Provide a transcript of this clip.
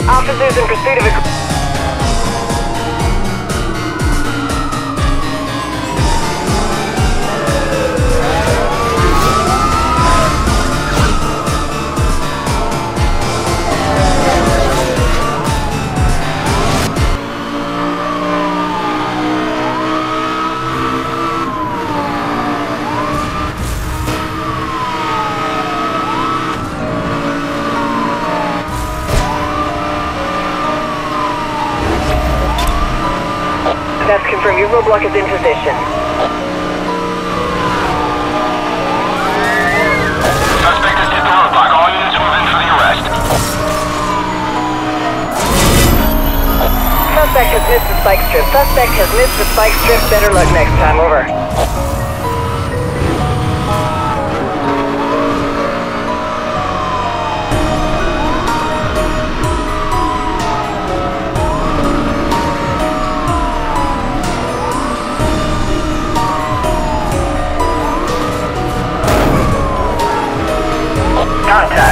Officers in pursuit of a... That's confirmed. Your roadblock is in position. Suspect has hit the roadblock. All units move in for the arrest. Suspect has missed the spike strip. Suspect has missed the spike strip. Better luck next time. Over. Contact.